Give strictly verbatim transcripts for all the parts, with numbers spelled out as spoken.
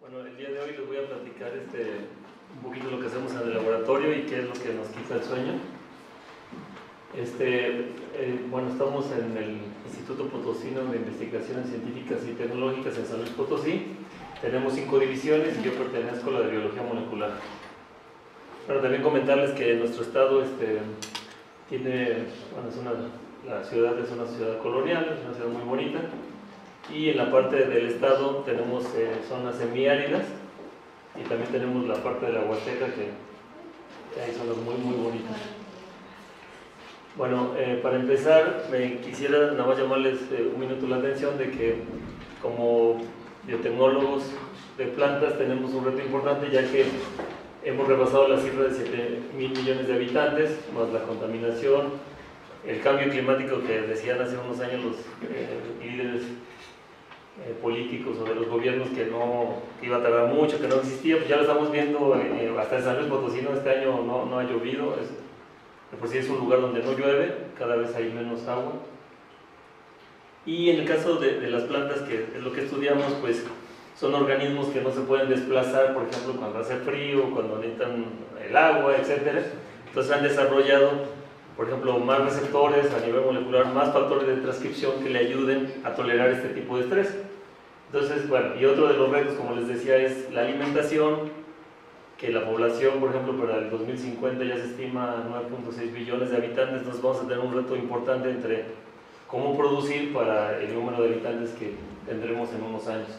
Bueno, el día de hoy les voy a platicar este, un poquito lo que hacemos en el laboratorio y qué es lo que nos quita el sueño. Este, eh, bueno, estamos en el Instituto Potosino de Investigaciones Científicas y Tecnológicas en San Luis Potosí. Tenemos cinco divisiones y yo pertenezco a la de Biología Molecular. Bueno, también comentarles que nuestro estado este, tiene, bueno, es una, la ciudad es una ciudad colonial, es una ciudad muy bonita. Y en la parte del estado tenemos eh, zonas semiáridas y también tenemos la parte de la Huasteca, que, que hay zonas muy muy bonitas. Bueno, eh, para empezar me quisiera nada más llamarles eh, un minuto la atención de que como biotecnólogos de plantas tenemos un reto importante, ya que hemos rebasado la cifra de siete mil millones de habitantes, más la contaminación, el cambio climático que decían hace unos años los eh, líderes Eh, políticos o de los gobiernos que no que iba a tardar mucho, que no existía, pues ya lo estamos viendo eh, hasta en San Luis Potosí. Este año no, no ha llovido, es, de por sí es un lugar donde no llueve, cada vez hay menos agua. Y en el caso de, de las plantas, que es lo que estudiamos, pues son organismos que no se pueden desplazar, por ejemplo, cuando hace frío, cuando necesitan el agua, etcétera. Entonces han desarrollado, por ejemplo, más receptores a nivel molecular, más factores de transcripción que le ayuden a tolerar este tipo de estrés. Entonces, bueno, y otro de los retos, como les decía, es la alimentación, que la población, por ejemplo, para el dos mil cincuenta ya se estima nueve punto seis billones de habitantes. Entonces vamos a tener un reto importante entre cómo producir para el número de habitantes que tendremos en unos años.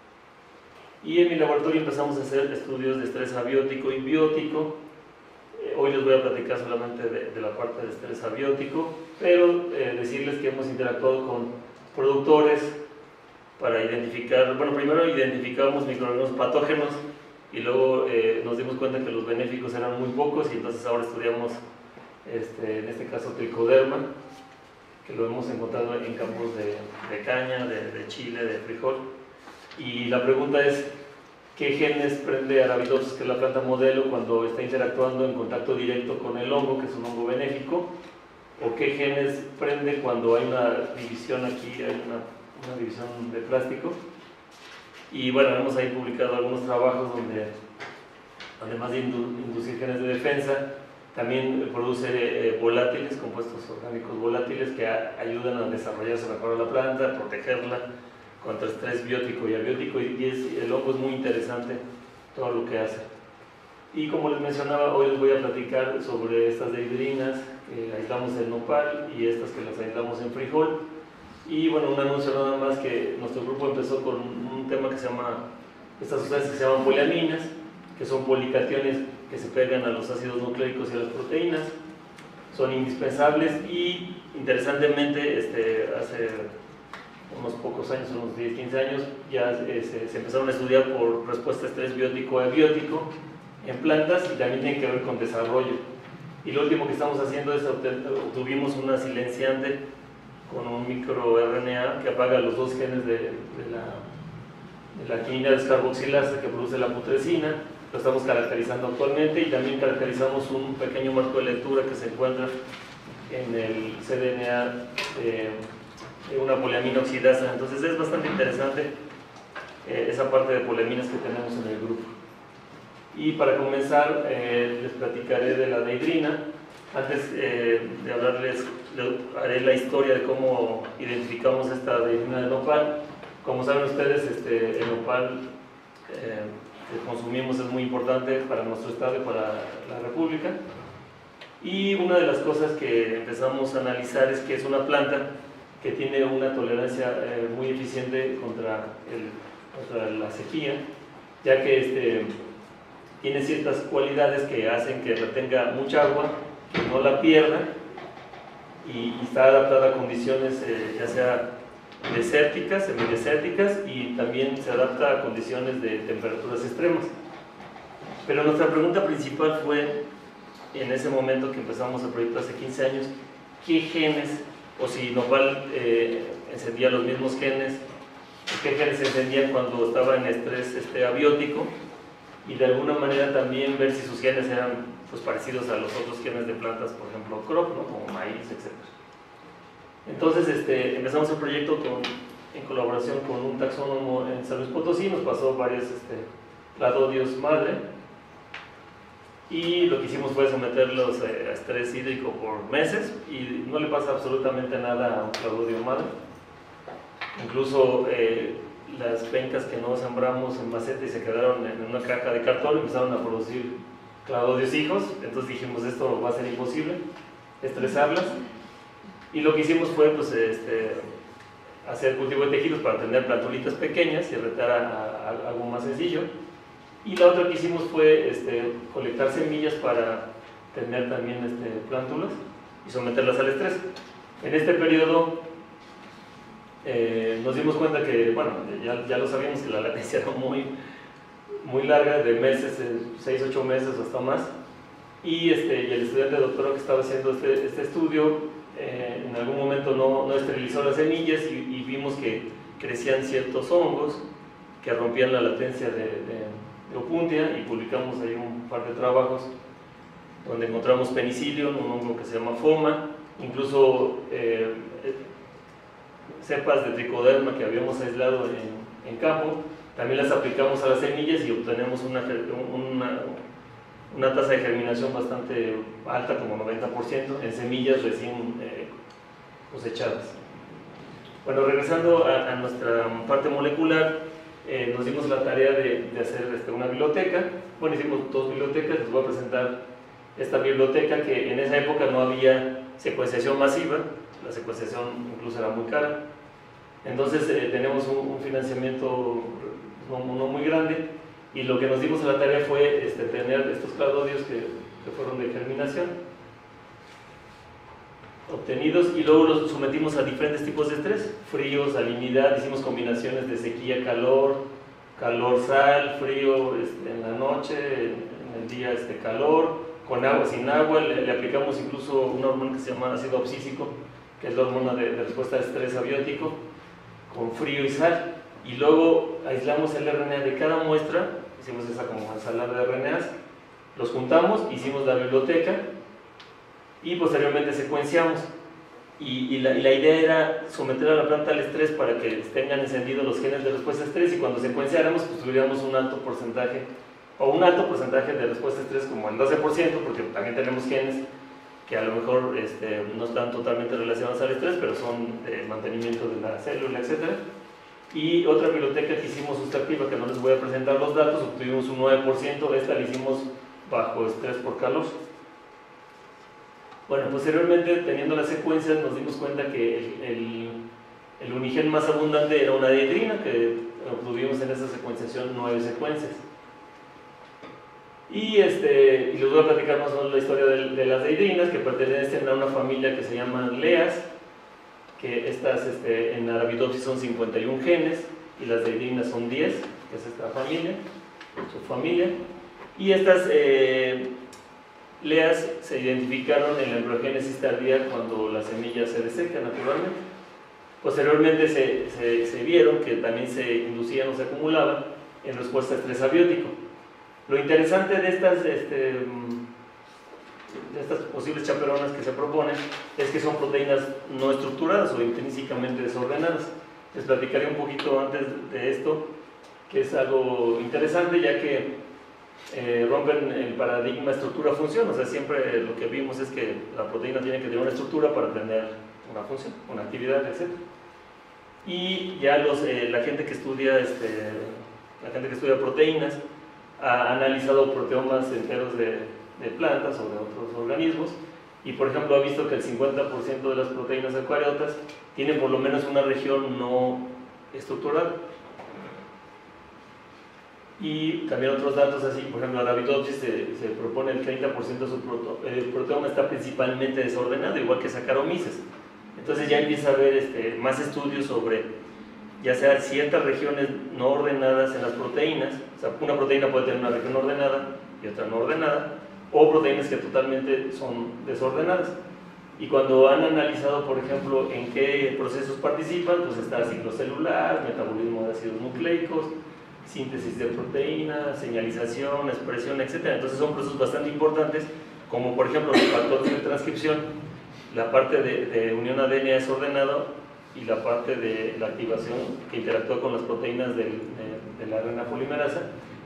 Y en mi laboratorio empezamos a hacer estudios de estrés abiótico y biótico. Hoy les voy a platicar solamente de, de la parte de estrés abiótico, pero eh, decirles que hemos interactuado con productores para identificar, bueno, primero identificamos microorganismos patógenos y luego eh, nos dimos cuenta que los benéficos eran muy pocos, y entonces ahora estudiamos, este, en este caso, tricoderma, que lo hemos encontrado en campos de, de caña, de, de chile, de frijol. Y la pregunta es, ¿qué genes prende Arabidopsis, que es la planta modelo, cuando está interactuando en contacto directo con el hongo, que es un hongo benéfico? ¿O qué genes prende cuando hay una división aquí, hay una, una división de plástico? Y bueno, hemos ahí publicado algunos trabajos donde, además de inducir genes de defensa, también produce eh, volátiles, compuestos orgánicos volátiles, que a, ayudan a desarrollarse mejor a la planta, a protegerla contra estrés biótico y abiótico, y es, el hongo es muy interesante todo lo que hace. Y como les mencionaba, hoy les voy a platicar sobre estas dehidrinas que aislamos en nopal y estas que las aislamos en frijol. Y bueno, un anuncio nada más, que nuestro grupo empezó con un tema que se llama, estas sustancias que se llaman poliaminas, que son policationes que se pegan a los ácidos nucleicos y a las proteínas, son indispensables. Y interesantemente, este, hace unos pocos años, unos diez, quince años, ya eh, se, se empezaron a estudiar por respuesta a estrés biótico y abiótico en plantas, y también tiene que ver con desarrollo. Y lo último que estamos haciendo es obtuvimos una silenciante con un microRNA que apaga los dos genes de, de la, de la quinina descarboxilasa que produce la putrescina. Lo estamos caracterizando actualmente, y también caracterizamos un pequeño marco de lectura que se encuentra en el C D N A de una poliamina oxidasa. Entonces es bastante interesante eh, esa parte de poliaminas que tenemos en el grupo. Y para comenzar, eh, les platicaré de la deidrina. Antes eh, de hablarles, haré la historia de cómo identificamos esta deidrina de nopal. Como saben ustedes, este, el nopal eh, que consumimos es muy importante para nuestro estado y para la República. Y una de las cosas que empezamos a analizar es que es una planta que tiene una tolerancia eh, muy eficiente contra, el, contra la sequía, ya que este, tiene ciertas cualidades que hacen que retenga mucha agua, que no la pierda, y, y está adaptada a condiciones eh, ya sea desérticas, semidesérticas, y también se adapta a condiciones de temperaturas extremas. Pero nuestra pregunta principal fue, en ese momento que empezamos el proyecto hace quince años, ¿qué genes, o si nopal eh, encendía los mismos genes, qué genes se encendían cuando estaba en estrés este, abiótico? Y de alguna manera también ver si sus genes eran pues, parecidos a los otros genes de plantas, por ejemplo crop, ¿no? Como maíz, etcétera. Entonces este, empezamos el proyecto con, en colaboración con un taxónomo en San Luis Potosí. Nos pasó varias este, cladodios madre, y lo que hicimos fue someterlos a estrés hídrico por meses y no le pasa absolutamente nada a un cladodio madre. Incluso eh, las pencas que no sembramos en maceta y se quedaron en una caja de cartón empezaron a producir cladodios hijos, entonces dijimos esto va a ser imposible, estresarlas, y lo que hicimos fue pues, este, hacer cultivo de tejidos para tener plantulitas pequeñas y retar a, a, a algo más sencillo. Y la otra que hicimos fue este, colectar semillas para tener también este, plántulas y someterlas al estrés. En este periodo eh, nos dimos cuenta que, bueno, ya, ya lo sabíamos que la latencia era muy, muy larga, de meses, seis, ocho meses o hasta más. Y, este, y el estudiante de doctorado que estaba haciendo este, este estudio eh, en algún momento no, no esterilizó las semillas y, y vimos que crecían ciertos hongos que rompían la latencia de, de Opuntia, y publicamos ahí un par de trabajos donde encontramos penicillium, un hongo que se llama foma, incluso eh, cepas de tricoderma que habíamos aislado en, en campo, también las aplicamos a las semillas y obtenemos una, una, una tasa de germinación bastante alta, como noventa por ciento, en semillas recién eh, cosechadas. Bueno, regresando a, a nuestra parte molecular, Eh, nos dimos la tarea de, de hacer este, una biblioteca. Bueno, hicimos dos bibliotecas. Les voy a presentar esta biblioteca, que en esa época no había secuenciación masiva, la secuenciación incluso era muy cara, entonces eh, tenemos un, un financiamiento no, no muy grande, y lo que nos dimos a la tarea fue este, tener estos cladodios que, que fueron de germinación obtenidos, y luego los sometimos a diferentes tipos de estrés, frío, salinidad, hicimos combinaciones de sequía, calor, calor, sal, frío este, en la noche, en el día este, calor, con agua, sin agua, le, le aplicamos incluso una hormona que se llama ácido abscísico, que es la hormona de, de respuesta a estrés abiótico, con frío y sal, y luego aislamos el R N A de cada muestra, hicimos esa como ensalada de R N As, los juntamos, hicimos la biblioteca, y posteriormente secuenciamos, y, y, la, y la idea era someter a la planta al estrés para que tengan encendidos los genes de respuesta a estrés, y cuando secuenciáramos pues tuviéramos un alto porcentaje, o un alto porcentaje de respuesta a estrés, como el doce por ciento, porque también tenemos genes que a lo mejor este, no están totalmente relacionados al estrés, pero son de mantenimiento de la célula, etcétera. Y otra biblioteca que hicimos sustractiva, que no les voy a presentar los datos, obtuvimos un nueve por ciento, esta la hicimos bajo estrés por calor. Bueno, posteriormente, teniendo las secuencias, nos dimos cuenta que el, el, el unigen más abundante era una dietrina, que obtuvimos en esa secuenciación nueve secuencias. Y, este, y les voy a platicar más o menos la historia de, de las dietrinas, que pertenecen a una familia que se llama Leas, que estas este, en Arabidopsis son cincuenta y uno genes, y las dietrinas son diez, que es esta familia, su familia. Y estas eh, Leas se identificaron en la embriogénesis tardía, cuando la semilla se deseca naturalmente. Posteriormente se, se, se vieron que también se inducían o se acumulaban en respuesta a estrés abiótico. Lo interesante de estas, este, de estas posibles chaperonas que se proponen es que son proteínas no estructuradas o intrínsecamente desordenadas. Les platicaré un poquito antes de esto, que es algo interesante, ya que Eh, rompen el paradigma estructura-función. O sea, siempre lo que vimos es que la proteína tiene que tener una estructura para tener una función, una actividad, etcétera. Y ya los, eh, la gente que estudia este, la gente que estudia proteínas ha analizado proteomas enteros de, de plantas o de otros organismos, y por ejemplo ha visto que el cincuenta por ciento de las proteínas eucariotas tienen por lo menos una región no estructurada. Y también otros datos así, por ejemplo, Arabidopsis se, se propone el treinta por ciento de su proto, el proteoma está principalmente desordenado, igual que Saccharomyces. Entonces ya empieza a haber este, más estudios sobre, ya sea ciertas regiones no ordenadas en las proteínas. O sea, una proteína puede tener una región ordenada y otra no ordenada, o proteínas que totalmente son desordenadas. Y cuando han analizado, por ejemplo, en qué procesos participan, pues está ciclo celular, metabolismo de ácidos nucleicos, síntesis de proteína, señalización, expresión, etcétera. Entonces son procesos bastante importantes, como por ejemplo los factores de transcripción. La parte de, de unión A D N es ordenado, y la parte de la activación que interactúa con las proteínas del, de, de la R N A polimerasa,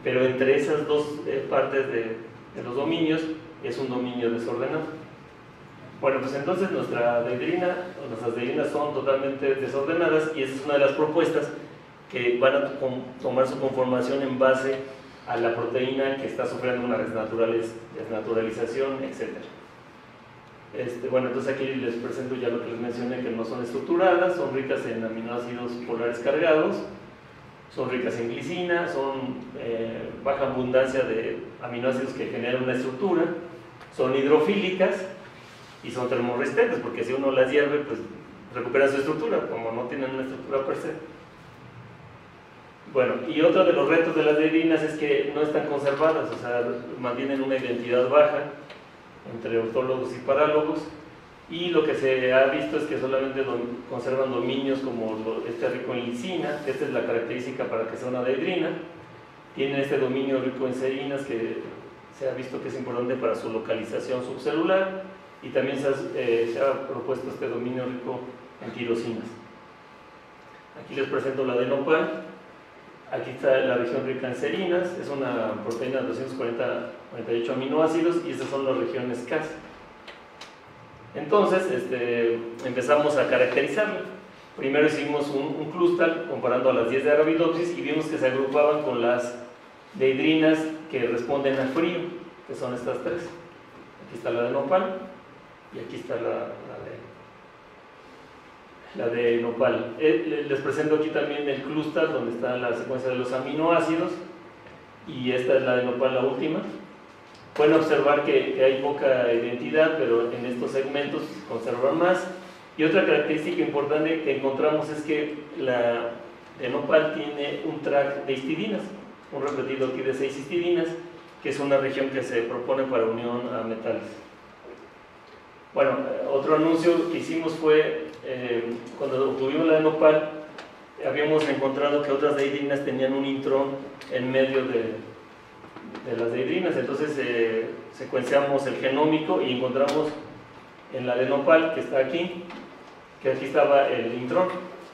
pero entre esas dos eh, partes de, de los dominios es un dominio desordenado. Bueno, pues entonces nuestra deidrina, nuestras deidrinas son totalmente desordenadas y esa es una de las propuestas que van a tomar su conformación en base a la proteína que está sufriendo una desnaturalización, etcétera. Este, bueno, entonces aquí les presento ya lo que les mencioné, que no son estructuradas, son ricas en aminoácidos polares cargados, son ricas en glicina, son eh, baja abundancia de aminoácidos que generan una estructura, son hidrofílicas y son termorresistentes, porque si uno las hierve, pues recuperan su estructura, como no tienen una estructura per se. Bueno, y otro de los retos de las deidrinas es que no están conservadas, o sea, mantienen una identidad baja entre autólogos y parálogos, y lo que se ha visto es que solamente dom conservan dominios como lo, este rico en lisina, que esta es la característica para que sea una deidrina. Tienen este dominio rico en serinas que se ha visto que es importante para su localización subcelular, y también se ha, eh, se ha propuesto este dominio rico en tirosinas. Aquí les presento la de nopal. Aquí está la región rica en serinas, es una proteína de doscientos cuarenta, cuarenta y ocho aminoácidos, y estas son las regiones Cas. Entonces este, empezamos a caracterizarla. Primero hicimos un, un clúster comparando a las diez de Arabidopsis y vimos que se agrupaban con las deidrinas que responden al frío, que son estas tres. Aquí está la de nopal y aquí está la, la de la de nopal. Les presento aquí también el clúster donde está la secuencia de los aminoácidos, y esta es la de nopal, la última. Pueden observar que, que hay poca identidad, pero en estos segmentos conservan más. Y otra característica importante que encontramos es que la de nopal tiene un track de histidinas, un repetido aquí de seis histidinas, que es una región que se propone para unión a metales. Bueno, otro anuncio que hicimos fue, eh, cuando obtuvimos la de nopal, habíamos encontrado que otras deidrinas tenían un intrón en medio de, de las deidrinas, entonces eh, secuenciamos el genómico y encontramos en la de nopal, que está aquí, que aquí estaba el intrón.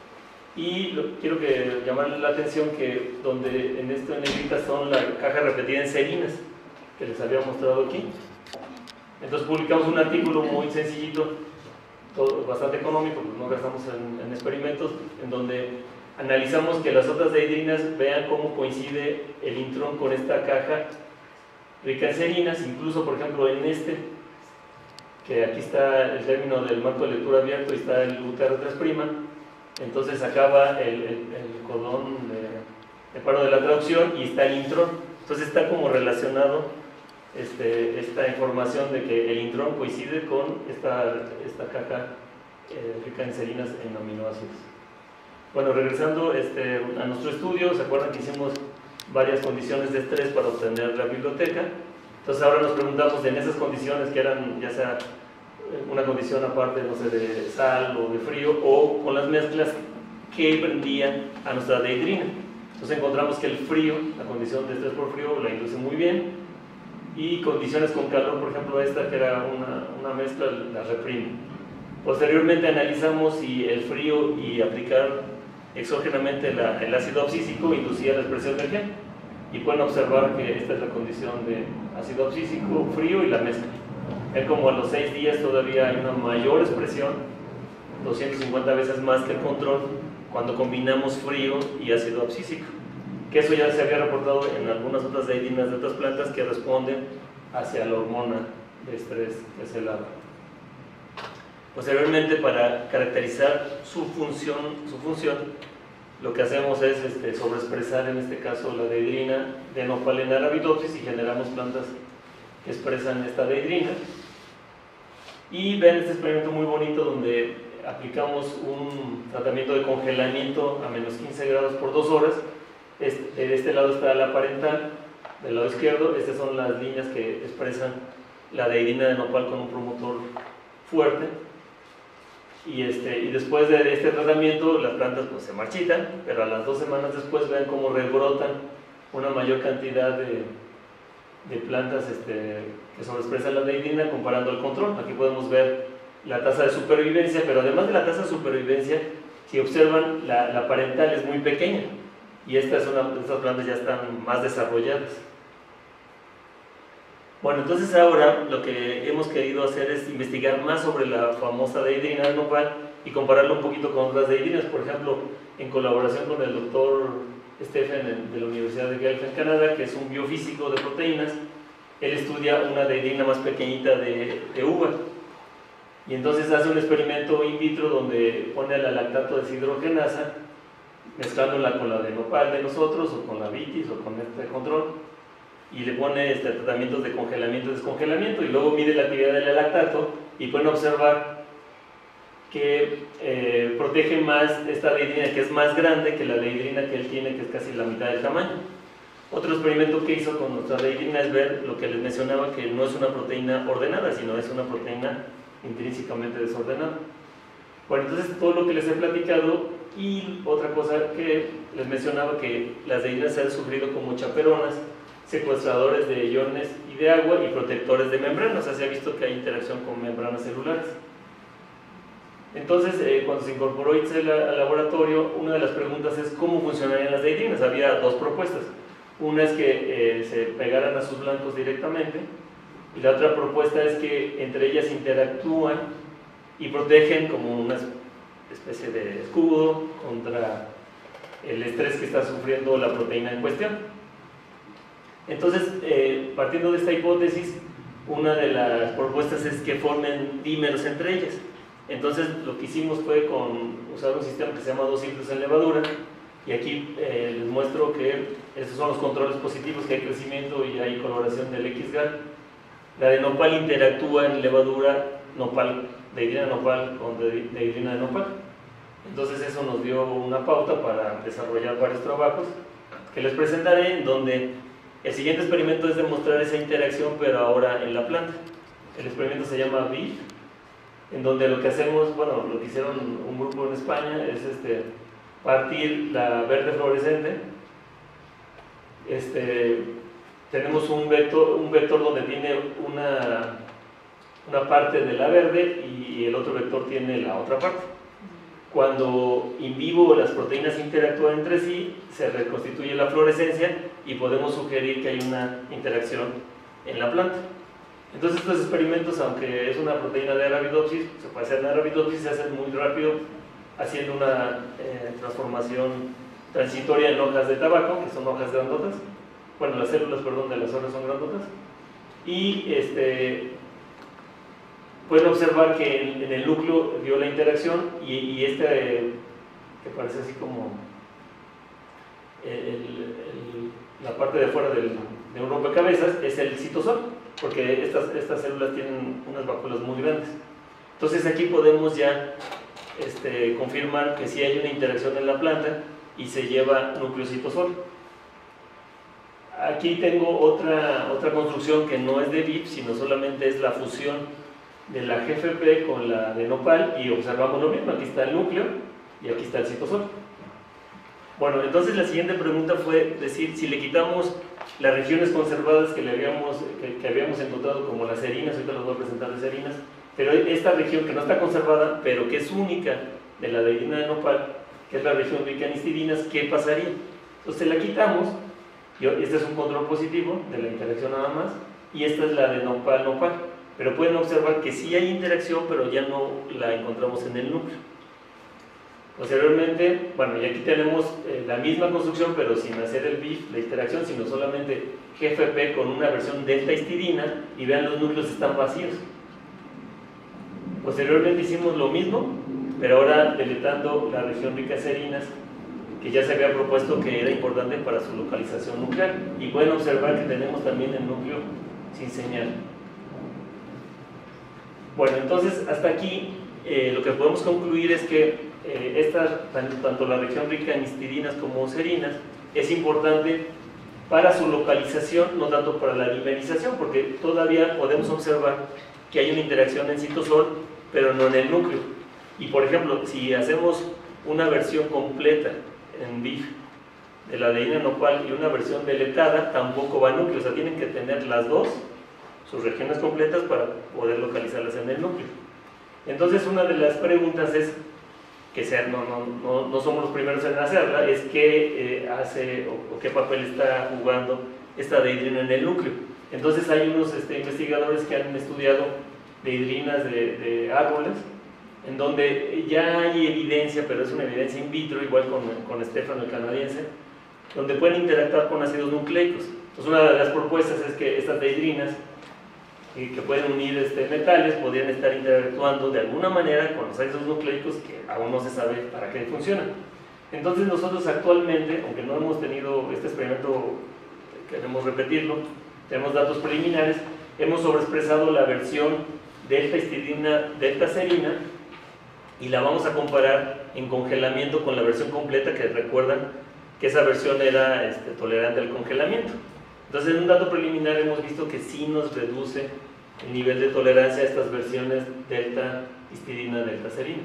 Y lo, quiero que llamarles la atención que donde en esto en negrita son la caja repetida en serinas, que les había mostrado aquí. Entonces publicamos un artículo muy sencillito, todo, bastante económico, pues no gastamos en, en experimentos, en donde analizamos que las otras deidrinas vean cómo coincide el intrón con esta caja rica en serinas, incluso por ejemplo en este, que aquí está el término del marco de lectura abierto y está el U T R tres', entonces acaba el, el, el cordón de, de paro de la traducción y está el intrón, entonces está como relacionado Este, esta información de que el intrón coincide con esta, esta caja eh, rica en serinas en aminoácidos. Bueno, regresando este, a nuestro estudio, ¿se acuerdan que hicimos varias condiciones de estrés para obtener la biblioteca? Entonces ahora nos preguntamos en esas condiciones, que eran ya sea una condición aparte, no sé, de sal o de frío, o con las mezclas, ¿qué prendía a nuestra deidrina? Entonces encontramos que el frío, la condición de estrés por frío, la induce muy bien, y condiciones con calor, por ejemplo esta que era una, una mezcla, la reprime. Posteriormente analizamos si el frío y aplicar exógenamente la, el ácido abscísico inducía la expresión del gen, y pueden observar que esta es la condición de ácido abscísico, frío y la mezcla. Es como a los seis días todavía hay una mayor expresión, doscientas cincuenta veces más que el control, cuando combinamos frío y ácido abscísico, que eso ya se había reportado en algunas otras deidrinas de otras plantas que responden hacia la hormona de estrés, que es el A B A. Posteriormente, para caracterizar su función, su función lo que hacemos es este, sobreexpresar en este caso la deidrina de nopal en Arabidopsis y generamos plantas que expresan esta deidrina. Y ven este experimento muy bonito donde aplicamos un tratamiento de congelamiento a menos quince grados por dos horas. Este, de este lado está la parental, del lado izquierdo, estas son las líneas que expresan la deidrina de nopal con un promotor fuerte. Y, este, y después de este tratamiento las plantas pues, se marchitan, pero a las dos semanas después ven cómo rebrotan una mayor cantidad de, de plantas este, que sobreexpresan la deidrina comparando el control. Aquí podemos ver la tasa de supervivencia, pero además de la tasa de supervivencia, si observan, la, la parental es muy pequeña. y esta es una, estas plantas ya están más desarrolladas. Bueno, entonces ahora lo que hemos querido hacer es investigar más sobre la famosa deidrina de nopal y compararlo un poquito con otras deidrinas. Por ejemplo, en colaboración con el doctor Stephen de la Universidad de Guelph en Canadá, que es un biofísico de proteínas, él estudia una deidrina más pequeñita de, de uva, y entonces hace un experimento in vitro donde pone a la lactato deshidrogenasa mezclándola con la de nopal de nosotros, o con la vitis, o con este control, y le pone este, tratamientos de congelamiento y descongelamiento, y luego mide la actividad del lactato, y pueden observar que eh, protege más esta deidrina, que es más grande que la deidrina que él tiene, que es casi la mitad del tamaño. Otro experimento que hizo con nuestra deidrina es ver lo que les mencionaba, que no es una proteína ordenada, sino es una proteína intrínsecamente desordenada. Bueno, entonces todo lo que les he platicado, y otra cosa que les mencionaba, que las deidrinas se han sufrido como chaperonas, secuestradores de iones y de agua, y protectores de membranas. O sea, se ha visto que hay interacción con membranas celulares. Entonces, eh, cuando se incorporó Itzel al laboratorio, una de las preguntas es cómo funcionarían las deidrinas. Había dos propuestas. Una es que eh, se pegaran a sus blancos directamente, y la otra propuesta es que entre ellas interactúan y protegen como una especie de escudo contra el estrés que está sufriendo la proteína en cuestión. Entonces, eh, partiendo de esta hipótesis, una de las propuestas es que formen dímeros entre ellas. Entonces, lo que hicimos fue con, usar un sistema que se llama dos ciclos en levadura, y aquí eh, les muestro que esos son los controles positivos, que hay crecimiento y hay coloración del X G A R. La de nopal interactúa en levadura nopal, deidrina nopal con deidrina de nopal. Entonces eso nos dio una pauta para desarrollar varios trabajos que les presentaré, en donde el siguiente experimento es demostrar esa interacción, pero ahora en la planta. El experimento se llama B I F, en donde lo que hacemos, bueno, lo que hicieron un grupo en España es este, partir la verde fluorescente. Este, tenemos un vector, un vector donde tiene una, una parte de la verde, y el otro vector tiene la otra parte. Cuando in vivo las proteínas interactúan entre sí, se reconstituye la fluorescencia y podemos sugerir que hay una interacción en la planta. Entonces estos experimentos, aunque es una proteína de Arabidopsis, se puede hacer en Arabidopsis, se hacen muy rápido haciendo una eh, transformación transitoria en hojas de tabaco, que son hojas grandotas. Bueno, las células, perdón, de las hojas son grandotas. Y este, pueden observar que en, en el núcleo dio la interacción, y, y este, eh, que parece así como el, el, la parte de fuera del, de un rompecabezas, es el citosol, porque estas, estas células tienen unas vacuolas muy grandes. Entonces aquí podemos ya este, confirmar que sí hay una interacción en la planta y se lleva núcleo citosol. Aquí tengo otra, otra construcción que no es de B I F, sino solamente es la fusión de la G F P con la de nopal, y observamos lo mismo. Aquí está el núcleo y aquí está el citosol. Bueno, entonces la siguiente pregunta fue decir, si le quitamos las regiones conservadas que, le habíamos, que, que habíamos encontrado, como las serinas, ahorita les voy a presentar las serinas, pero esta región que no está conservada, pero que es única de la deidrina de nopal, que es la región rica en histidinas, ¿qué pasaría? Entonces la quitamos, y este es un control positivo de la interacción nada más, y esta es la de nopal-nopal, pero pueden observar que sí hay interacción, pero ya no la encontramos en el núcleo. Posteriormente, bueno, y aquí tenemos eh, la misma construcción, pero sin hacer el B I F, la interacción, sino solamente G F P con una versión delta histidina, y vean, los núcleos están vacíos. Posteriormente hicimos lo mismo, pero ahora deletando la región rica en serinas, que ya se había propuesto que era importante para su localización nuclear, y pueden observar que tenemos también el núcleo sin señal. Bueno, entonces hasta aquí eh, lo que podemos concluir es que eh, esta, tanto la región rica en histidinas como serinas es importante para su localización, no tanto para la dimerización, porque todavía podemos observar que hay una interacción en citosol, pero no en el núcleo. Y por ejemplo, si hacemos una versión completa en B I F de la deidrina nopal y una versión deletada, tampoco va al núcleo. O sea, tienen que tener las dos, sus regiones completas, para poder localizarlas en el núcleo. Entonces una de las preguntas es que sea, no, no, no, no somos los primeros en hacerla, es qué eh, hace o, o qué papel está jugando esta deidrina en el núcleo. Entonces hay unos este, investigadores que han estudiado deidrinas de, de árboles, en donde ya hay evidencia, pero es una evidencia in vitro, igual con, con Stefan el canadiense, donde pueden interactuar con ácidos nucleicos. Entonces una de las propuestas es que estas deidrinas eh, que pueden unir este, metales podrían estar interactuando de alguna manera con los ácidos nucleicos que aún no se sabe para qué funcionan. Entonces nosotros actualmente, aunque no hemos tenido este experimento, queremos repetirlo, tenemos datos preliminares, hemos sobreexpresado la versión delta histidina, delta serina, y la vamos a comparar en congelamiento con la versión completa, que recuerdan que esa versión era este, tolerante al congelamiento. Entonces, en un dato preliminar hemos visto que sí nos reduce el nivel de tolerancia a estas versiones delta histidina, delta serina.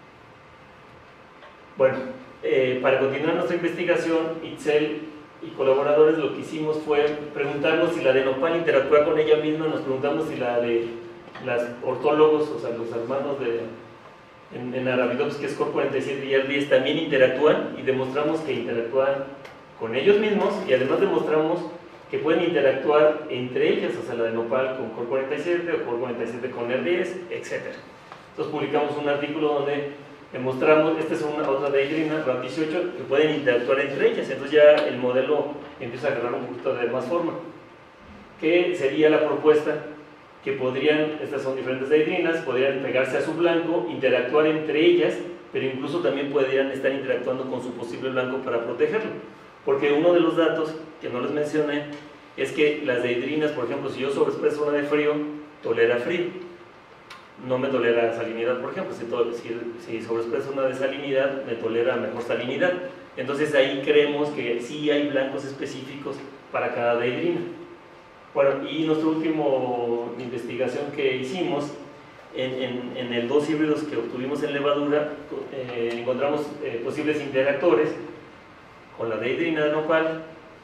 Bueno, eh, para continuar nuestra investigación, Itzel y colaboradores lo que hicimos fue preguntarnos si la de nopal interactúa con ella misma, nos preguntamos si la de los ortólogos, o sea, los hermanos de en, en Arabidopsis, que es C O R cuarenta y siete y E R diez, también interactúan, y demostramos que interactúan con ellos mismos, y además demostramos que pueden interactuar entre ellas, o sea, la de nopal con C O R cuarenta y siete o C O R cuarenta y siete con E R diez, etcétera. Entonces publicamos un artículo donde demostramos, esta es una otra deidrina, R A P dieciocho, que pueden interactuar entre ellas. Entonces ya el modelo empieza a agarrar un poquito de más forma. ¿Qué sería la propuesta? Que podrían, estas son diferentes deidrinas, podrían pegarse a su blanco, interactuar entre ellas, pero incluso también podrían estar interactuando con su posible blanco para protegerlo. Porque uno de los datos que no les mencioné es que las deidrinas, por ejemplo, si yo sobreexpreso una de frío, tolera frío. No me tolera salinidad, por ejemplo. Si, si, si sobreexpreso una de salinidad, me tolera mejor salinidad. Entonces ahí creemos que sí hay blancos específicos para cada deidrina. Bueno, y nuestra última investigación que hicimos, en, en, en el dos híbridos que obtuvimos en levadura, eh, encontramos eh, posibles interactores con la deidrina de nopal,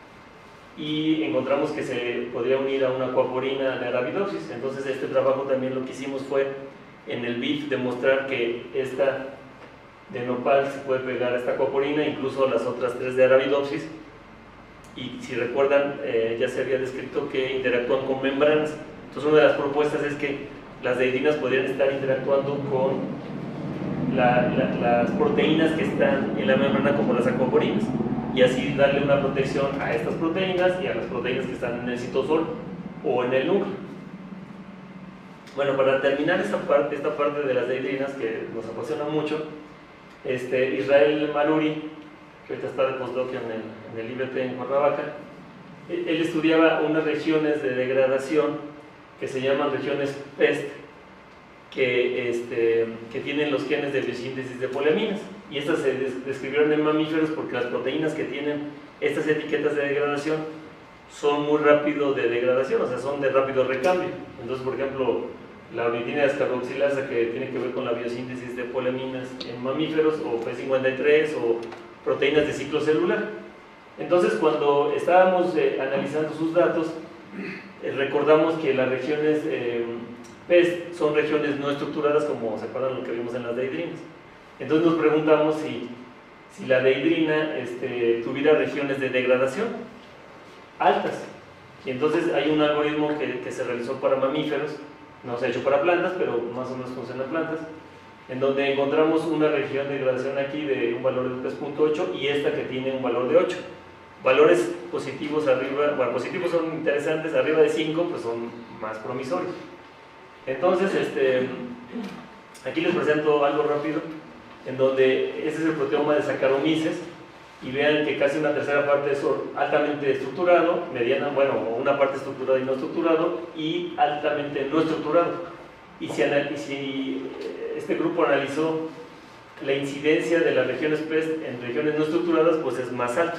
y encontramos que se podría unir a una coaporina de Arabidopsis. Entonces este trabajo también lo que hicimos fue en el B I F demostrar que esta de nopal se puede pegar a esta coaporina, incluso a las otras tres de Arabidopsis, y si recuerdan eh, ya se había descrito que interactúan con membranas. Entonces una de las propuestas es que las deidrinas podrían estar interactuando con la, la, las proteínas que están en la membrana, como las acoaporinas, y así darle una protección a estas proteínas y a las proteínas que están en el citosol o en el núcleo. Bueno, para terminar esta parte, esta parte de las deidrinas que nos apasiona mucho, este, Israel Maluri, que ahorita está de postdoc en el, en el I B T en Cuernavaca, él, él estudiaba unas regiones de degradación que se llaman regiones P E S T, que, este, que tienen los genes de biosíntesis de poliaminas, y estas se des describieron en mamíferos porque las proteínas que tienen estas etiquetas de degradación son muy rápido de degradación, o sea, son de rápido recambio. Entonces, por ejemplo, la ornitina descarboxilasa, que tiene que ver con la biosíntesis de poliaminas en mamíferos, o P cincuenta y tres, o proteínas de ciclo celular. Entonces, cuando estábamos eh, analizando sus datos, eh, recordamos que las regiones eh, P E S T son regiones no estructuradas, como se acuerdan lo que vimos en las deidrinas. Entonces nos preguntamos si, si la deidrina este, tuviera regiones de degradación altas. Y entonces hay un algoritmo que, que se realizó para mamíferos, no se ha hecho para plantas, pero más o menos funciona en plantas, en donde encontramos una región de degradación aquí de un valor de tres punto ocho y esta que tiene un valor de ocho. Valores positivos arriba, bueno, positivos son interesantes, arriba de cinco pues son más promisorios. Entonces, este, aquí les presento algo rápido, en donde este es el proteoma de Saccharomyces, y vean que casi una tercera parte es altamente estructurado, mediana, bueno, una parte estructurada y no estructurado, y altamente no estructurado. Y si, y si este grupo analizó la incidencia de las regiones P E S T en regiones no estructuradas, pues es más alto.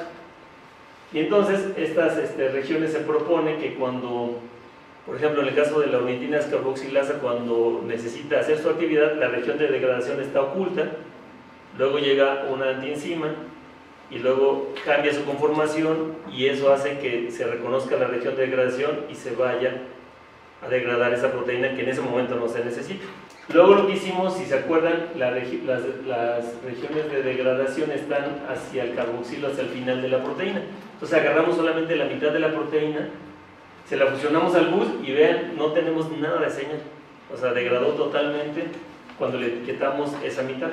Y entonces estas este, regiones se propone que cuando, por ejemplo, en el caso de la ornitina descarboxilasa, cuando necesita hacer su actividad, la región de degradación está oculta, luego llega una antienzima y luego cambia su conformación, y eso hace que se reconozca la región de degradación y se vaya a degradar esa proteína que en ese momento no se necesita. Luego lo que hicimos, si se acuerdan, la regi las, las regiones de degradación están hacia el carboxilo, hacia el final de la proteína. Entonces agarramos solamente la mitad de la proteína, se la fusionamos al bus y vean, no tenemos nada de señal. O sea, degradó totalmente cuando le etiquetamos esa mitad.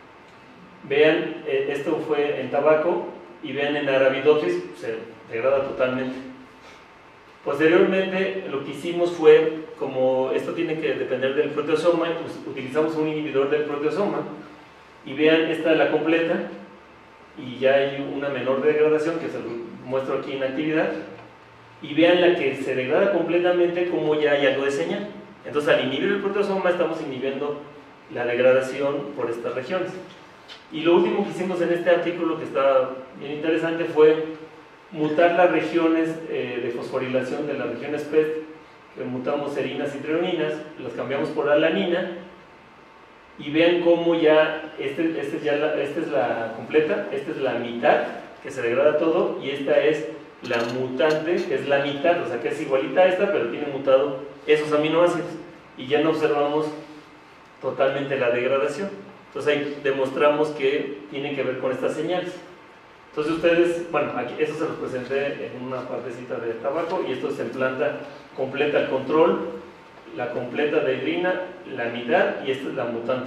Vean, eh, esto fue en tabaco y vean en Arabidopsis, se degrada totalmente. Posteriormente lo que hicimos fue, como esto tiene que depender del proteasoma, pues utilizamos un inhibidor del proteasoma y vean, esta es la completa y ya hay una menor degradación que se lo muestro aquí en actividad, y vean la que se degrada completamente como ya hay algo de señal. Entonces al inhibir el proteasoma estamos inhibiendo la degradación por estas regiones. Y lo último que hicimos en este artículo, que está bien interesante, fue mutar las regiones eh, de fosforilación de las regiones P E T, que mutamos serinas y treoninas, las cambiamos por alanina, y vean cómo ya, este, este ya la, esta es la completa, esta es la mitad, que se degrada todo, y esta es la mutante, que es la mitad, o sea que es igualita a esta, pero tiene mutado esos aminoácidos, y ya no observamos totalmente la degradación. Entonces ahí demostramos que tiene que ver con estas señales. Entonces ustedes, bueno, aquí esto se los presenté en una partecita de tabaco, y esto es en planta completa el control, la completa deidrina, la mitad, y esta es la mutante.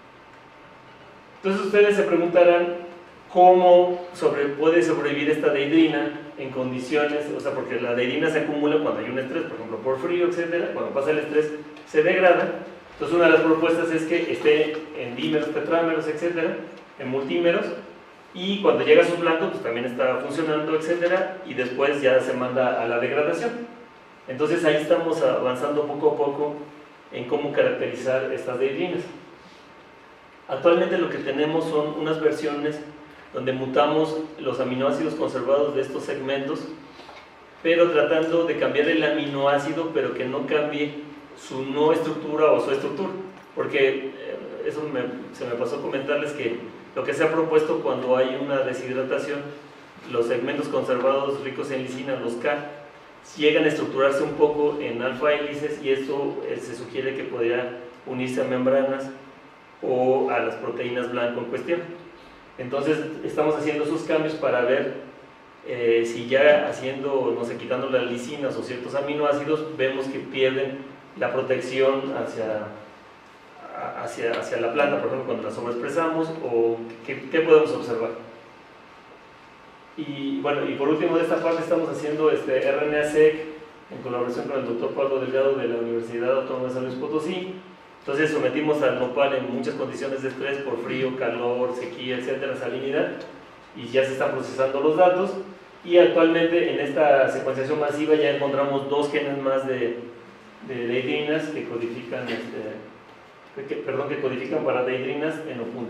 Entonces ustedes se preguntarán cómo sobre, puede sobrevivir esta deidrina en condiciones, o sea, porque la deidrina se acumula cuando hay un estrés, por ejemplo por frío, etcétera. Cuando pasa el estrés se degrada. Entonces una de las propuestas es que esté en dímeros, tetrámeros, etcétera, en multímeros, y cuando llega a su blanco pues también está funcionando, etcétera, y después ya se manda a la degradación. Entonces ahí estamos avanzando poco a poco en cómo caracterizar estas deidrinas. Actualmente lo que tenemos son unas versiones donde mutamos los aminoácidos conservados de estos segmentos, pero tratando de cambiar el aminoácido, pero que no cambie su no estructura o su estructura, porque eso me, se me pasó comentarles que lo que se ha propuesto cuando hay una deshidratación, los segmentos conservados ricos en lisina, los K, llegan a estructurarse un poco en alfa hélices, y esto eh, se sugiere que podría unirse a membranas o a las proteínas blanco en cuestión. Entonces estamos haciendo esos cambios para ver eh, si ya haciendo, no sé, quitando las lisinas o ciertos aminoácidos, vemos que pierden la protección hacia, hacia, hacia la planta, por ejemplo, cuando la sobreexpresamos, o qué, qué podemos observar. Y bueno, y por último de esta parte estamos haciendo este R N A-seq en colaboración con el doctor Pablo Delgado de la Universidad Autónoma de San Luis Potosí. Entonces sometimos al nopal en muchas condiciones de estrés, por frío, calor, sequía, etcétera, salinidad, y ya se están procesando los datos, y actualmente en esta secuenciación masiva ya encontramos dos genes más de, de deidrinas que codifican, este, que, perdón, que codifican para deidrinas en opuntia.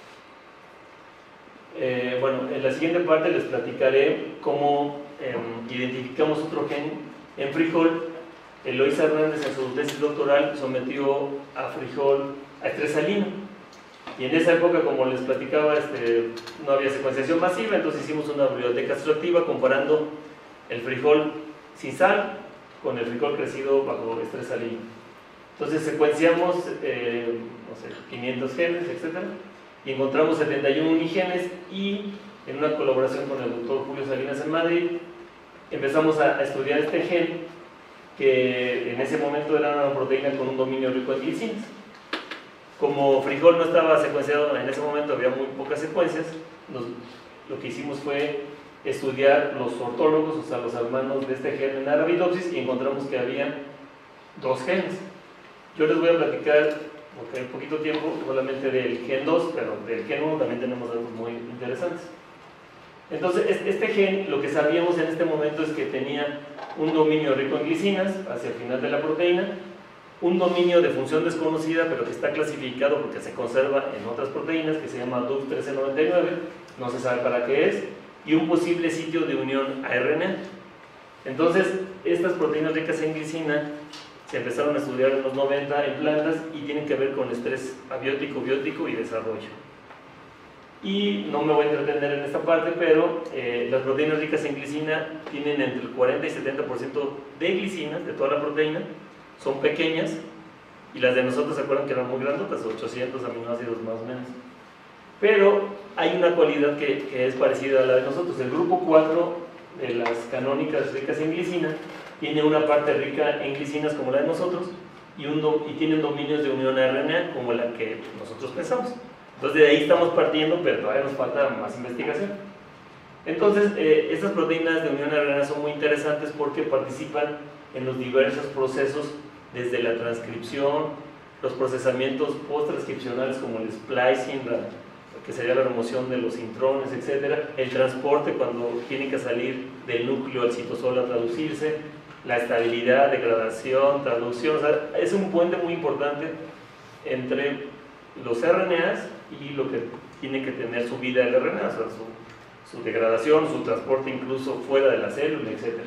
Eh, bueno, en la siguiente parte les platicaré cómo eh, identificamos otro gen en frijol. Eloísa Hernández en su tesis doctoral sometió a frijol a estrés salino, y en esa época, como les platicaba, este, no había secuenciación masiva, entonces hicimos una biblioteca extractiva comparando el frijol sin sal con el frijol crecido bajo estrés salino. Entonces secuenciamos eh, no sé, quinientos genes, etcétera, y encontramos setenta y uno unigenes, y en una colaboración con el doctor Julio Salinas en Madrid empezamos a, a estudiar este gen, que en ese momento era una proteína con un dominio rico en glicinas. Como frijol no estaba secuenciado en ese momento, había muy pocas secuencias, nos, lo que hicimos fue estudiar los ortólogos, o sea los hermanos de este gen en Arabidopsis, y encontramos que había dos genes. Yo les voy a platicar, porque hay poquito tiempo, solamente del gen dos, pero del gen uno también tenemos datos muy interesantes. Entonces, este gen, lo que sabíamos en este momento es que tenía un dominio rico en glicinas hacia el final de la proteína, un dominio de función desconocida, pero que está clasificado porque se conserva en otras proteínas, que se llama D U F trece noventa y nueve, no se sabe para qué es, y un posible sitio de unión a R N A. Entonces, estas proteínas ricas en glicina se empezaron a estudiar en los noventa en plantas, y tienen que ver con estrés abiótico, biótico y desarrollo. Y no me voy a entretener en esta parte, pero eh, las proteínas ricas en glicina tienen entre el cuarenta y setenta por ciento de glicinas, de toda la proteína, son pequeñas, y las de nosotros se acuerdan que eran muy grandotas, ochocientos aminoácidos más o menos. Pero hay una cualidad que, que es parecida a la de nosotros. El grupo cuatro de las canónicas ricas en glicina tiene una parte rica en glicinas como la de nosotros y, un do, y tienen dominios de unión a R N A como la que nosotros pensamos. Entonces de ahí estamos partiendo, pero todavía nos falta más investigación. Entonces eh, estas proteínas de unión a R N A son muy interesantes porque participan en los diversos procesos, desde la transcripción, los procesamientos post-transcripcionales como el splicing, la, que sería la remoción de los intrones, etcétera, el transporte cuando tienen que salir del núcleo al citosol a traducirse, la estabilidad, degradación, traducción. O sea, es un puente muy importante entre los R N As y lo que tiene que tener su vida el R N A, o sea, su, su degradación, su transporte incluso fuera de la célula, etcétera.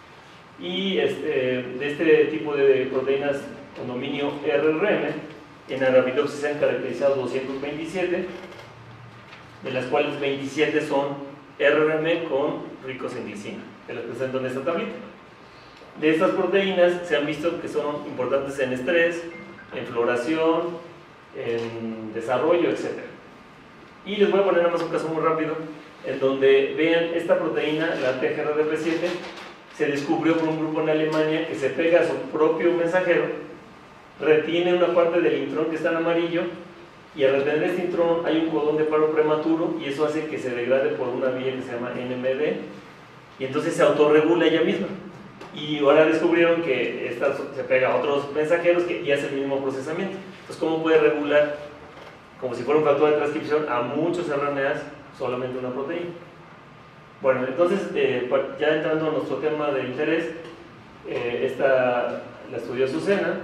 Y este, de este tipo de proteínas con dominio R R M, en Arabidopsis se han caracterizado doscientos veintisiete, de las cuales veintisiete son R R M con ricos en glicina, que las presento en esta tablita. De estas proteínas se han visto que son importantes en estrés, en floración, en desarrollo, etcétera. Y les voy a poner nada más un caso muy rápido, en donde vean esta proteína, la T G R D P siete, se descubrió por un grupo en Alemania que se pega a su propio mensajero, retiene una parte del intrón que está en amarillo, y al retener este intrón hay un codón de paro prematuro, y eso hace que se degrade por una vía que se llama N M D, y entonces se autorregula ella misma. Y ahora descubrieron que esta se pega a otros mensajeros que, y hace el mismo procesamiento. Entonces, ¿cómo puede regular, como si fuera un factor de transcripción, a muchos R N As solamente una proteína? Bueno, entonces, eh, ya entrando a nuestro tema de interés, eh, esta la estudió Azucena.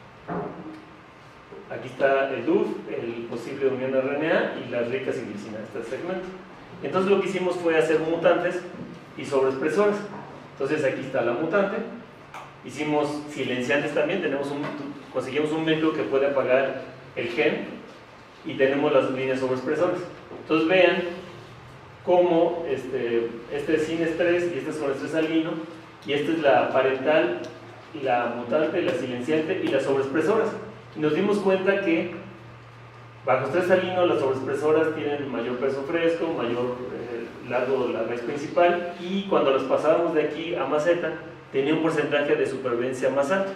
Aquí está el D U F, el posible unión R N A y las ricas en glicina, este segmento. Entonces, lo que hicimos fue hacer mutantes y sobreexpresores. Entonces, aquí está la mutante. Hicimos silenciantes también, tenemos un, conseguimos un método que puede apagar el gen y tenemos las líneas sobreexpresoras. Entonces, vean como este, este es sin estrés y este es con estrés alino, y esta es la parental, la mutante, la silenciante y las sobreexpresoras. Y nos dimos cuenta que bajo estrés alino las sobreexpresoras tienen mayor peso fresco, mayor eh, largo de la raíz principal, y cuando las pasábamos de aquí a maceta tenía un porcentaje de supervivencia más alto.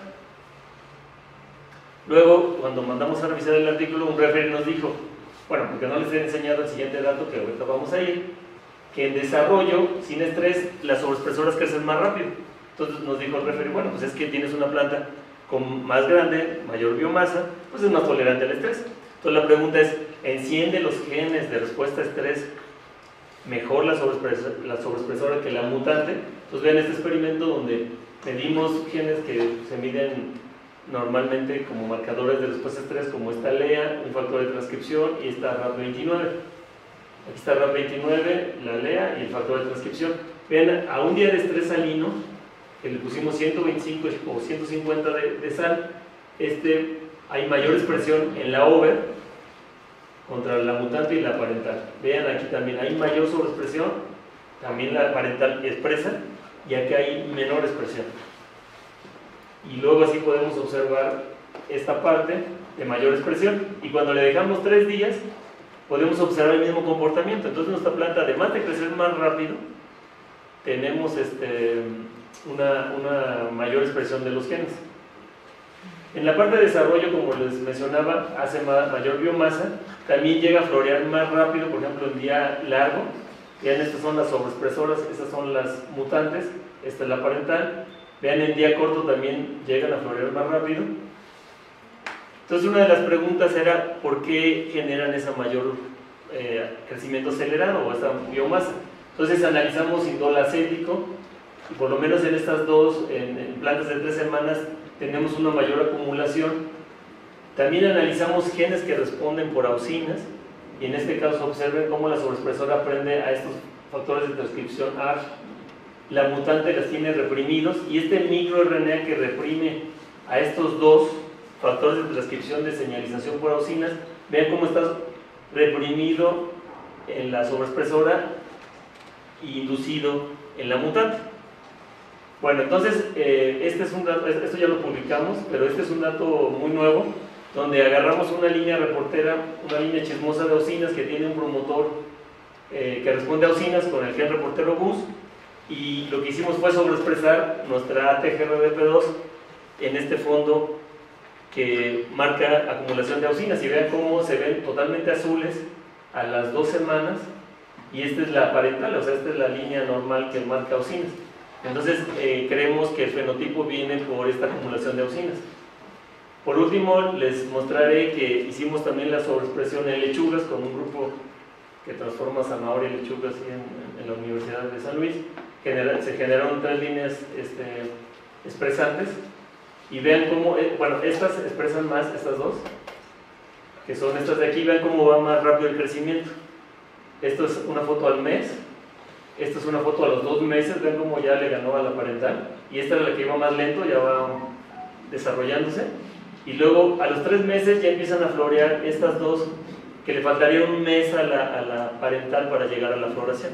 Luego, cuando mandamos a revisar el artículo, un referee nos dijo, bueno, porque no les he enseñado el siguiente dato que ahorita vamos a ir, que en desarrollo, sin estrés, las sobreexpresoras crecen más rápido. Entonces nos dijo el referee, bueno, pues es que tienes una planta con más grande, mayor biomasa, pues es más tolerante al estrés. Entonces la pregunta es, ¿enciende los genes de respuesta a estrés mejor la sobreexpresora, la sobreexpresora que la mutante? Entonces vean este experimento donde medimos genes que se miden normalmente como marcadores de respuesta a estrés, como esta L E A, un factor de transcripción, y esta R A P veintinueve. Aquí está R A P veintinueve, la L E A y el factor de transcripción. Vean, a un día de estrés salino, que le pusimos ciento veinticinco o ciento cincuenta de, de sal, este, hay mayor expresión en la over contra la mutante y la parental. Vean aquí también, hay mayor sobreexpresión, también la parental expresa, y aquí hay menor expresión. Y luego así podemos observar esta parte de mayor expresión, y cuando le dejamos tres días podemos observar el mismo comportamiento. Entonces nuestra planta, además de crecer más rápido, tenemos este, una, una mayor expresión de los genes. En la parte de desarrollo, como les mencionaba, hace mayor biomasa, también llega a florear más rápido, por ejemplo en día largo. Vean, estas son las sobreexpresoras, estas son las mutantes, esta es la parental. Vean, en día corto también llegan a florear más rápido. Entonces una de las preguntas era, ¿por qué generan ese mayor eh, crecimiento acelerado o esa biomasa? Entonces analizamos indol acético, y por lo menos en estas dos, en, en plantas de tres semanas, tenemos una mayor acumulación. También analizamos genes que responden por auxinas, y en este caso observen cómo la sobreexpresora aprende a estos factores de transcripción A R, la mutante las tiene reprimidos, y este microR N A que reprime a estos dos factores de transcripción de señalización por auxinas, vean cómo está reprimido en la sobreexpresora y inducido en la mutante. Bueno, entonces, eh, este es un dato, esto ya lo publicamos, pero este es un dato muy nuevo, donde agarramos una línea reportera, una línea chismosa de auxinas que tiene un promotor eh, que responde a auxinas con el gen reportero bus, y lo que hicimos fue sobreexpresar nuestra A T G R D P dos en este fondo que marca acumulación de auxinas, y vean cómo se ven totalmente azules a las dos semanas, y esta es la parental, o sea, esta es la línea normal que marca auxinas. Entonces, eh, creemos que el fenotipo viene por esta acumulación de auxinas. Por último, les mostraré que hicimos también la sobreexpresión en lechugas con un grupo que transforma zanahoria y lechugas en, en la Universidad de San Luis. Genera, se generaron tres líneas este, expresantes, y vean cómo, eh, bueno, estas expresan más, estas dos, que son estas de aquí, vean cómo va más rápido el crecimiento. Esto es una foto al mes, esto es una foto a los dos meses, vean cómo ya le ganó a la parental, y esta era la que iba más lento, ya va desarrollándose, y luego a los tres meses ya empiezan a florear estas dos, que le faltaría un mes a la, a la parental para llegar a la floración.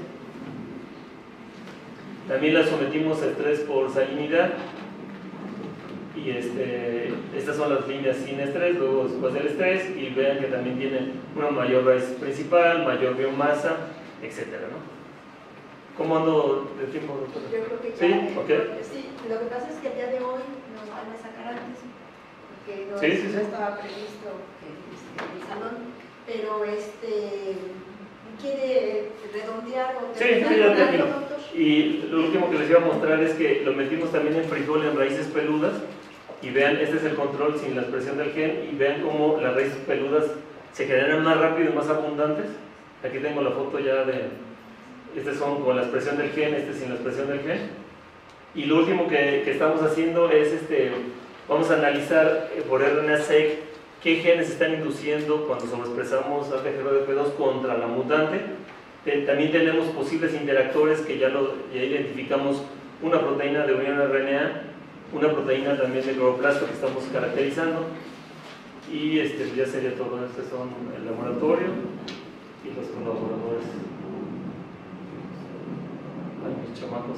También la sometimos a estrés por salinidad, y este, estas son las líneas sin estrés, luego después del estrés, y vean que también tiene una mayor raíz principal, mayor biomasa, etcétera, ¿no? ¿Cómo ando de tiempo, doctora? Yo creo que ya. ¿Sí? Okay. Sí, lo que pasa es que el día de hoy nos van a sacar antes, porque no, sí, sí, no sí. estaba previsto en, este, en el salón, pero este, ¿quiere redondear o sí, sí, ya termino. Y lo último que les iba a mostrar es que lo metimos también en frijol en raíces peludas, y vean, este es el control sin la expresión del gen, y vean cómo las raíces peludas se generan más rápido y más abundantes. Aquí tengo la foto ya de, este son con la expresión del gen, este sin la expresión del gen. Y lo último que, que estamos haciendo es, este, vamos a analizar por R N A-seq qué genes están induciendo cuando sobreexpresamos A T G R D P dos contra la mutante. También tenemos posibles interactores que ya, lo, ya identificamos, una proteína de unión R N A, una proteína también de cloroplasto que estamos caracterizando, y este, ya sería todo. Estos son el laboratorio y los colaboradores. Ay, mis chamacos.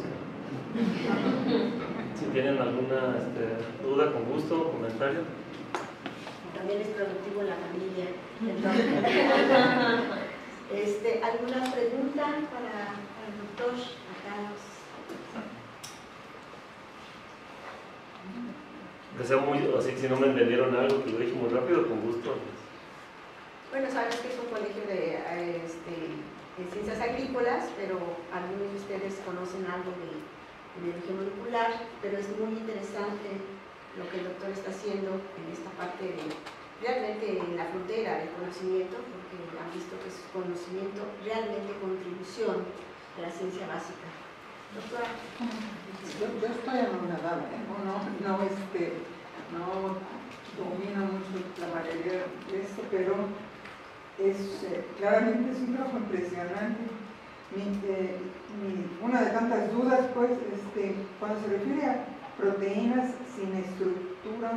Si tienen alguna este, duda, con gusto, comentario. También es productivo la familia. Entonces, este, ¿alguna pregunta para, para el doctor? Acá los... Que sea muy, así, si no me entendieron algo, que lo dije muy rápido, con gusto. Bueno, sabes que es un colegio de, este, de ciencias agrícolas, pero algunos de ustedes conocen algo de, de biología molecular, pero es muy interesante lo que el doctor está haciendo en esta parte de, realmente en la frontera del conocimiento, porque han visto que es conocimiento realmente contribución a la ciencia básica. Doctora. Yo, yo estoy anonadada, ¿eh? no, no, no, este, no domino mucho la mayoría de esto, pero es, eh, claramente es un trabajo impresionante. Mi, eh, mi, una de tantas dudas, pues, este, cuando se refiere a proteínas sin estructura,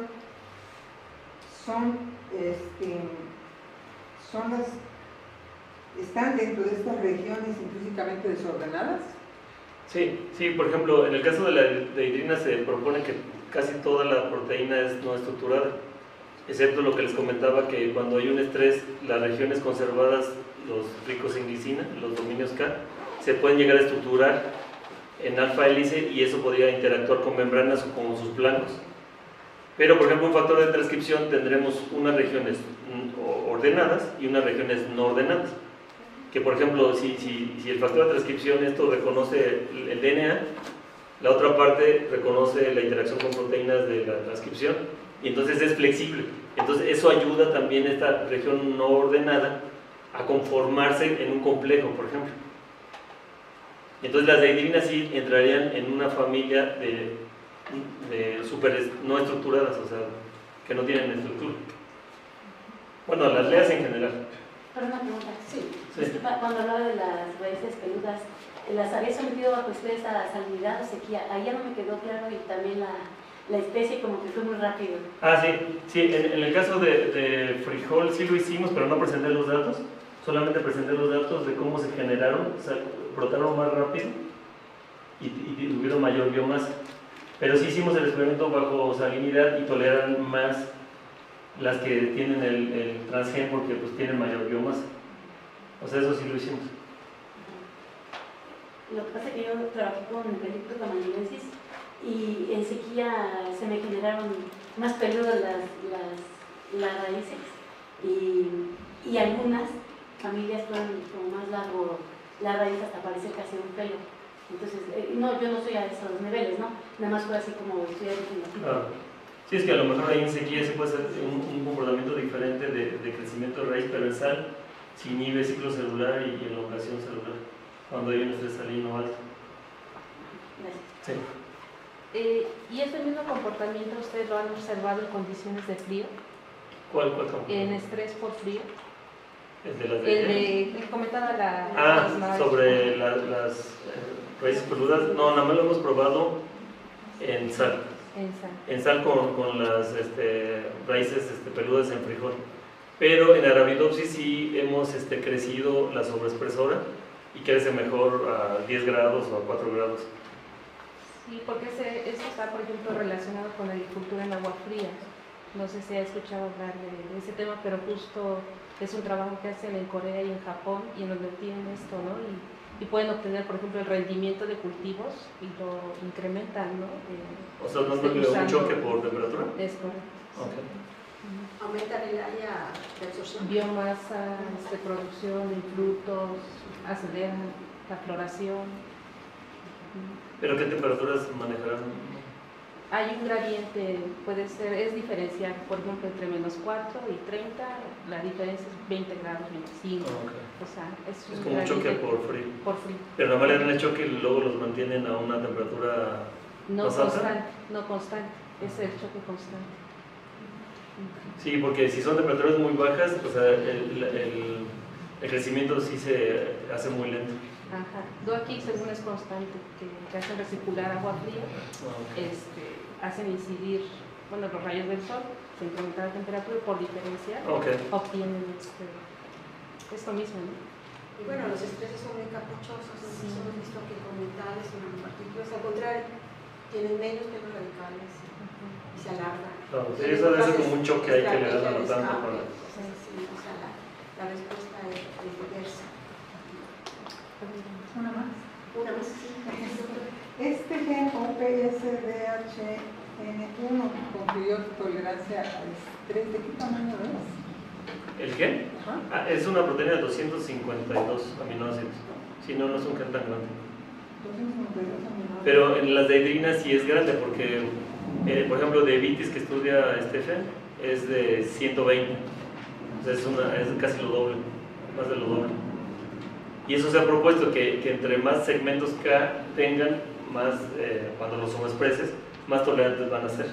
son, este, son las, están dentro de estas regiones intrínsecamente desordenadas. Sí, sí, por ejemplo, en el caso de la dehidrina se propone que casi toda la proteína es no estructurada, excepto lo que les comentaba, que cuando hay un estrés, las regiones conservadas, los ricos en glicina, los dominios K, se pueden llegar a estructurar en alfa hélice, y eso podría interactuar con membranas o con sus flancos. Pero, por ejemplo, un factor de transcripción, tendremos unas regiones ordenadas y unas regiones no ordenadas. Que, por ejemplo, si, si, si el factor de transcripción esto reconoce el, el D N A, la otra parte reconoce la interacción con proteínas de la transcripción, y entonces es flexible. Entonces eso ayuda también a esta región no ordenada a conformarse en un complejo, por ejemplo. Entonces las dehidrinas sí entrarían en una familia de, de super no estructuradas, o sea, que no tienen estructura. Bueno, las leas en general. Pero una pregunta, Sí. Sí. disculpa, cuando hablaba de las raíces peludas, ¿las había sometido bajo estrés a salinidad o sequía? Ahí ya no me quedó claro, y también la, la especie como que fue muy rápido. Ah, sí, sí, en, en el caso de, de frijol sí lo hicimos, pero no presenté los datos, solamente presenté los datos de cómo se generaron, o sea, brotaron más rápido y, y tuvieron mayor biomasa. Pero sí hicimos el experimento bajo salinidad y toleran más las que tienen el, el transgen porque pues tienen mayor biomasa. O sea, eso sí lo hicimos. Lo que pasa es que yo trabajé con Eucalyptus camaldulensis y en sequía se me generaron más peludas las, las, las raíces y, y algunas familias fueron como más largo la raíz hasta parecer casi un pelo. Entonces, eh, no, yo no soy a esos niveles, ¿no? Nada más fue así como estoy diciendo. Ah, sí, es que a lo mejor ahí en sequía sí puede ser un, un comportamiento diferente de, de crecimiento de raíz, pero en sal se inhibe ciclo celular y elongación celular cuando hay un estrés salino alto. Gracias. Sí. Eh, ¿Y este mismo comportamiento ustedes lo han observado en condiciones de frío? ¿Cuál, cuál comportamiento? En estrés por frío. ¿El de las El de de, el comentaba la... Ah, las- sobre la- las eh, raíces peludas. No, nada más lo hemos probado en sal. En sal. En sal con, con las este, raíces este, peludas en frijol. Pero en Arabidopsis sí hemos este, crecido la sobreexpresora y crece mejor a diez grados o a cuatro grados. Sí, porque ese, esto está, por ejemplo, relacionado con la agricultura en agua fría. No sé si ha escuchado hablar de, de ese tema, pero justo es un trabajo que hacen en Corea y en Japón y en donde tienen esto, ¿no? Y, y pueden obtener, por ejemplo, el rendimiento de cultivos y lo incrementan, ¿no? Eh, O sea, ¿no es un usando- choque por temperatura? Es correcto. Ok. Ujú. Aumentan el área de absorción. Biomasa, de producción de frutos, aceleran la floración. ¿Pero qué temperaturas manejarán? Hay un gradiente, puede ser, es diferencial, por ejemplo, entre menos cuatro y treinta, la diferencia es veinte grados, veinticinco. Ah, ok. O sea, es, Es un como un choque gradiente por frío. por frío. Pero la manera en el choque luego los mantienen a una temperatura No ¿más alta? constante, no constante, es el choque constante. Sí, porque si son temperaturas muy bajas, o sea, el, el, el crecimiento sí se hace muy lento. Ajá. Do aquí, según es constante, que, que hacen recircular agua fría, Ah, ok. este, hacen incidir, bueno, los rayos del sol, se incrementa la temperatura y por diferencia Ok. obtienen este, esto mismo, ¿no? Y bueno, los estreses son muy caprichosos, Sí. entonces hemos visto que con metales o nanopartículas, al contrario, tienen menos pelos radicales y se alargan. Claro, sí, eso debe ser como un choque ahí que le dan a la Estrategia de planta escape, para... cosas así, o sea, la, la respuesta es, es diversa. Una más. Una más, sí. Este gen O P S D H N uno confirió tolerancia al estrés. ¿De qué tamaño es? ¿El gen? Ajá. Ah, es una proteína de doscientos cincuenta y dos aminoácidos. Si no, no es un gen tan grande. doscientos cincuenta y dos aminoácidos. Pero en las dendrinas sí es grande porque, eh, por ejemplo, de vitis que estudia Stephen es de ciento veinte. O sea, es, una, es casi lo doble, más de lo doble. Y eso se ha propuesto que, que entre más segmentos K tengan, más, eh, cuando los sobreexpreses, más tolerantes van a ser.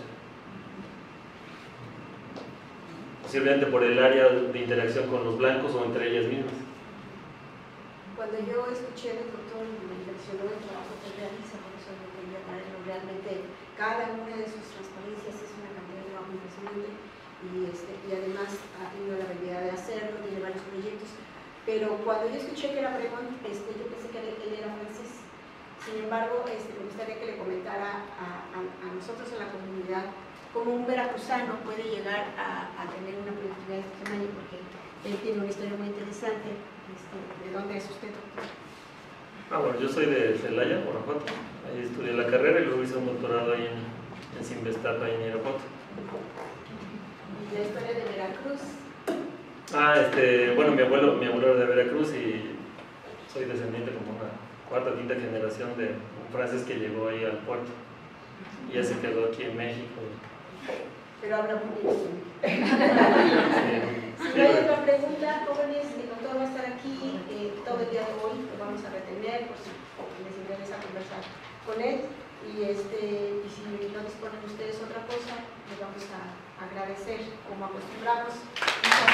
Posiblemente por el área de interacción con los blancos o entre ellas mismas. Cuando yo escuché del doctor y me impresionó el trabajo que realiza, por eso yo quería traerlo, realmente cada una de sus transparencias es una cantidad de trabajo impresionante y, este, y además ha tenido la habilidad de hacerlo, tiene varios proyectos. Pero cuando yo escuché que era pregón, este, yo pensé que él era francés. Sin embargo, este, me gustaría que le comentara a, a, a nosotros en la comunidad cómo un veracruzano puede llegar a, a tener una productividad de este tamaño, porque él tiene una historia muy interesante. Este, ¿de dónde es usted, doctor? Ah, bueno, yo soy de Celaya, Guanajuato. Ahí estudié la carrera y luego hice un doctorado ahí en, en Sinvestapa, ahí en Irapuato. Y la historia de Veracruz. Ah, este, bueno, mi abuelo, mi abuelo era de Veracruz y soy descendiente como una cuarta o quinta generación de un francés que llegó ahí al puerto y ya se quedó aquí en México. Pero habla muy bien. Sí, Si no hay otra pregunta, jóvenes, el doctor va a estar aquí eh, todo el día de hoy, lo vamos a retener por si les interesa conversar con él. Y, este, y si no disponen ustedes otra cosa, les vamos a agradecer como acostumbramos.